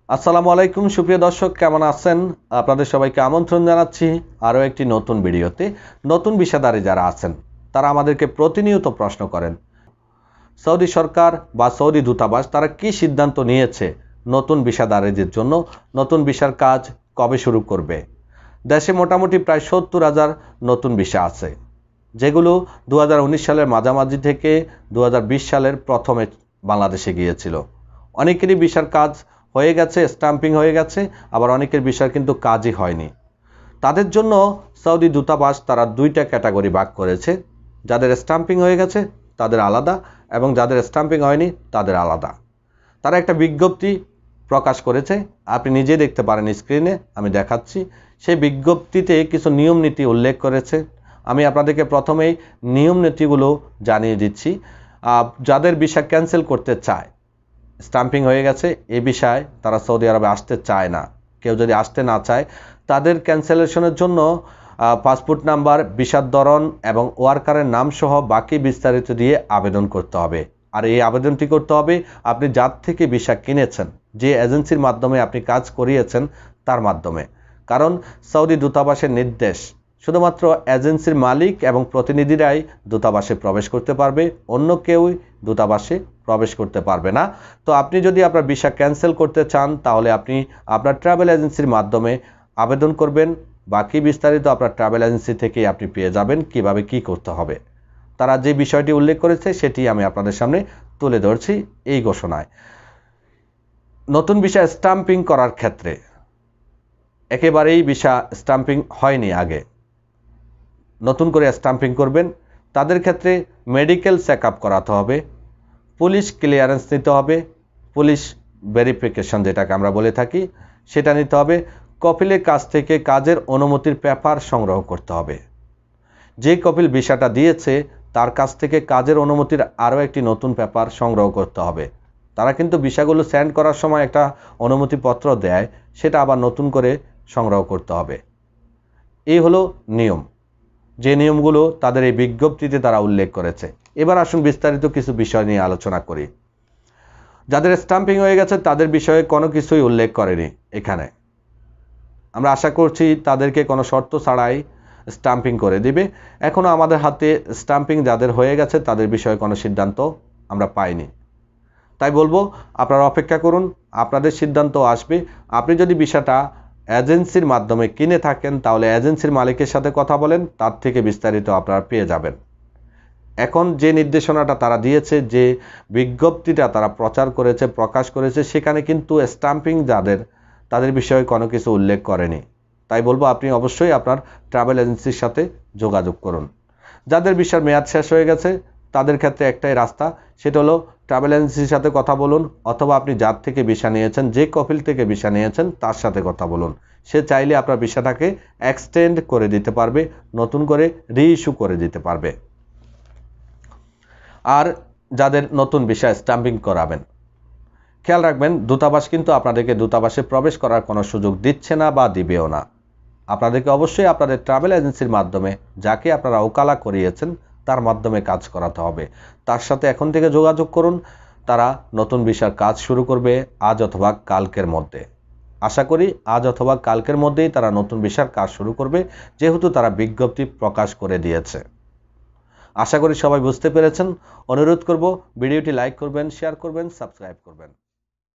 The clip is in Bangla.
আসসালামু আলাইকুম সুপ্রিয় দর্শক, কেমন আছেন? আপনাদের সবাইকে আমন্ত্রণ জানাচ্ছি আরও একটি নতুন ভিডিওতে। নতুন ভিসাদারী যারা আছেন তারা আমাদেরকে প্রতিনিয়ত প্রশ্ন করেন, সৌদি সরকার বা সৌদি দূতাবাস তারা কি সিদ্ধান্ত নিয়েছে নতুন ভিসাদারীদের জন্য, নতুন ভিসার কাজ কবে শুরু করবে। দেশে মোটামুটি প্রায় 70,000 নতুন ভিসা আছে, যেগুলো 2019 সালের মাঝামাঝি থেকে 2020 সালের প্রথমে বাংলাদেশে গিয়েছিল। অনেকেরই ভিসার কাজ হয়ে গেছে, স্ট্যাম্পিং হয়ে গেছে, আবার অনেকের ভিসার কিন্তু কাজই হয়নি। তাদের জন্য সৌদি দূতাবাস তারা দুইটা ক্যাটাগরি ভাগ করেছে, যাদের স্ট্যাম্পিং হয়ে গেছে তাদের আলাদা এবং যাদের স্ট্যাম্পিং হয়নি তাদের আলাদা। তারা একটা বিজ্ঞপ্তি প্রকাশ করেছে, আপনি নিজে দেখতে পারেন স্ক্রিনে, আমি দেখাচ্ছি। সেই বিজ্ঞপ্তিতে কিছু নিয়ম নীতি উল্লেখ করেছে। আমি আপনাদেরকে প্রথমেই নিয়ম নীতিগুলো জানিয়ে দিচ্ছি। যাদের ভিসা ক্যান্সেল করতে চায়, স্ট্যাম্পিং হয়ে গেছে, এই বিষয়ে তারা সৌদি আরবে আসতে চায় না, কেউ যদি আসতে না চায় তাদের ক্যান্সেলেশনের জন্য পাসপোর্ট নাম্বার, ভিসার ধরন এবং ওয়ার্কারের নাম সহ বাকি বিস্তারিত দিয়ে আবেদন করতে হবে। আর এই আবেদনটি করতে হবে আপনি যার থেকে ভিসা কিনেছেন, যে এজেন্সির মাধ্যমে আপনি কাজ করিয়েছেন তার মাধ্যমে। কারণ সৌদি দূতাবাসের নির্দেশ শুধুমাত্র এজেন্সির মালিক এবং প্রতিনিধিরাই দূতাবাসে প্রবেশ করতে পারবে, অন্য কেউই দূতাবাসে প্রবেশ করতে পারবে না। তো আপনি যদি আপনার ভিসা ক্যান্সেল করতে চান তাহলে আপনি আপনার ট্রাভেল এজেন্সির মাধ্যমে আবেদন করবেন। বাকি বিস্তারিত আপনার ট্রাভেল এজেন্সি থেকেই আপনি পেয়ে যাবেন কিভাবে কি করতে হবে। তারা যে বিষয়টি উল্লেখ করেছে সেটি আমি আপনাদের সামনে তুলে ধরছি এই ঘোষণায়। নতুন ভিসা স্ট্যাম্পিং করার ক্ষেত্রে একেবারেই ভিসা স্ট্যাম্পিং হয়নি আগে, নতুন করে স্ট্যাম্পিং করবেন, তাদের ক্ষেত্রে মেডিকেল চেক আপ করাতে হবে, পুলিশ ক্লিয়ারেন্স নিতে হবে, পুলিশ ভেরিফিকেশন যেটাকে আমরা বলে থাকি সেটা নিতে হবে, কপিলের কাছ থেকে কাজের অনুমতির পেপার সংগ্রহ করতে হবে। যে কপিল ভিসাটা দিয়েছে তার কাছ থেকে কাজের অনুমতির আরও একটি নতুন পেপার সংগ্রহ করতে হবে। তারা কিন্তু ভিসাগুলো সেন্ড করার সময় একটা অনুমতিপত্র দেয়, সেটা আবার নতুন করে সংগ্রহ করতে হবে। এই হলো নিয়ম, যে নিয়মগুলো তাদের এই বিজ্ঞপ্তিতে তারা উল্লেখ করেছে। এবার আসুন বিস্তারিত কিছু বিষয় নিয়ে আলোচনা করি। যাদের স্ট্যাম্পিং হয়ে গেছে তাদের বিষয়ে কোনো কিছুই উল্লেখ করেনি এখানে। আমরা আশা করছি তাদেরকে কোনো শর্ত ছাড়াই স্ট্যাম্পিং করে দিবে। এখনও আমাদের হাতে স্ট্যাম্পিং যাদের হয়ে গেছে তাদের বিষয়ে কোনো সিদ্ধান্ত আমরা পাইনি। তাই বলবো আপনারা অপেক্ষা করুন, আপনাদের সিদ্ধান্ত আসবে। আপনি যদি ভিসাটা এজেন্সির মাধ্যমে কিনে থাকেন তাহলে এজেন্সির মালিকের সাথে কথা বলেন, তার থেকে বিস্তারিত আপনারা পেয়ে যাবেন। এখন যে নির্দেশনাটা তারা দিয়েছে, যে বিজ্ঞপ্তিটা তারা প্রচার করেছে, প্রকাশ করেছে, সেখানে কিন্তু স্ট্যাম্পিং তাদের বিষয়ে কোনো কিছু উল্লেখ করেনি। তাই বলবো আপনি অবশ্যই আপনার ট্রাভেল এজেন্সির সাথে যোগাযোগ করুন। যাদের ভিসার মেয়াদ শেষ হয়ে গেছে তাদের ক্ষেত্রে একটাই রাস্তা, সেটা হলো ট্রাভেল এজেন্সির সাথে কথা বলুন, অথবা আপনি যার থেকে ভিসা নিয়েছেন, যে কপিল থেকে ভিসা নিয়েছেন তার সাথে কথা বলুন। সে চাইলে আপনার ভিসাটাকে এক্সটেন্ড করে দিতে পারবে, নতুন করে রিইস্যু করে দিতে পারবে। আর যাদের নতুন ভিসা স্ট্যাম্পিং করাবেন, খেয়াল রাখবেন দূতাবাস কিন্তু আপনাদেরকে দূতাবাসে প্রবেশ করার কোনো সুযোগ দিচ্ছে না বা দিবেও না। আপনাদেরকে অবশ্যই আপনাদের ট্রাভেল এজেন্সির মাধ্যমে, যাকে আপনারা ওকালা করিয়েছেন তার মাধ্যমে কাজ করাতে হবে। তার সাথে এখন থেকে যোগাযোগ করুন, তারা নতুন ভিসার কাজ শুরু করবে আজ অথবা কালকের মধ্যে। আশা করি আজ অথবা কালকের মধ্যেই তারা নতুন ভিসার কাজ শুরু করবে, যেহেতু তারা বিজ্ঞপ্তি প্রকাশ করে দিয়েছে। আশা করি সবাই বুঝতে পেরেছেন। অনুরোধ করব ভিডিওটি লাইক করবেন, শেয়ার করবেন, সাবস্ক্রাইব করবেন।